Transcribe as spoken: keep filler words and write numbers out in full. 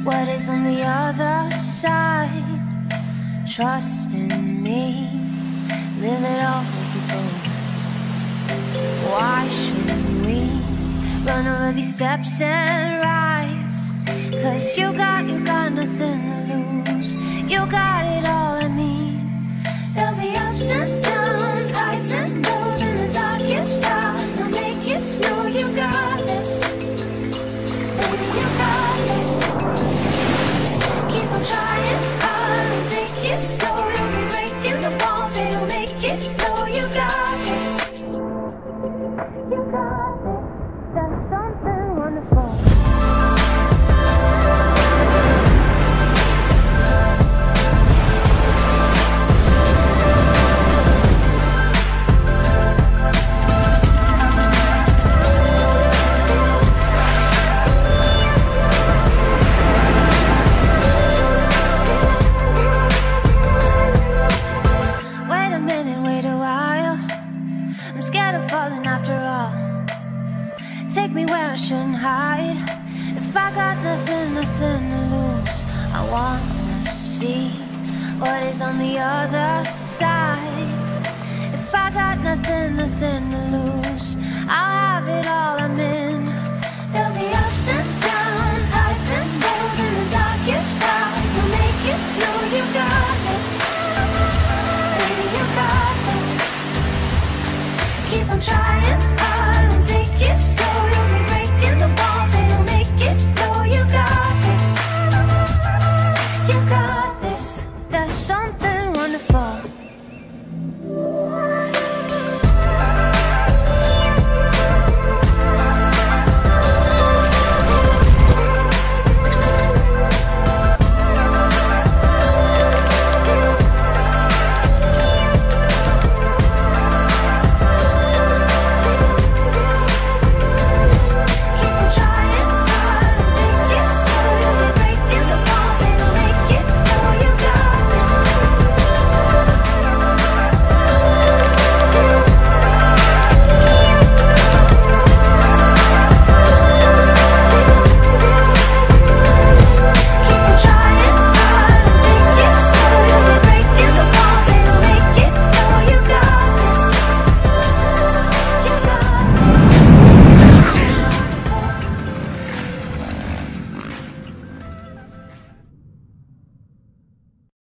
what is on the other side. Trust in me, live it all with you both. Why shouldn't we run over these steps and rise? Cause you got, you got nothing to lose. You got it all, I mean. There'll be ups and downs, highs and lows. In the darkest hour, they'll make it snow. You got this, baby, you got this. Keep on trying hard and take it slow. You'll be breaking the walls, they'll make it flow. You got this, you got this. There's something wonderful. Take me where I shouldn't hide. If I got nothing, nothing to lose, I wanna see what is on the other side. If I got nothing, nothing to lose, I'll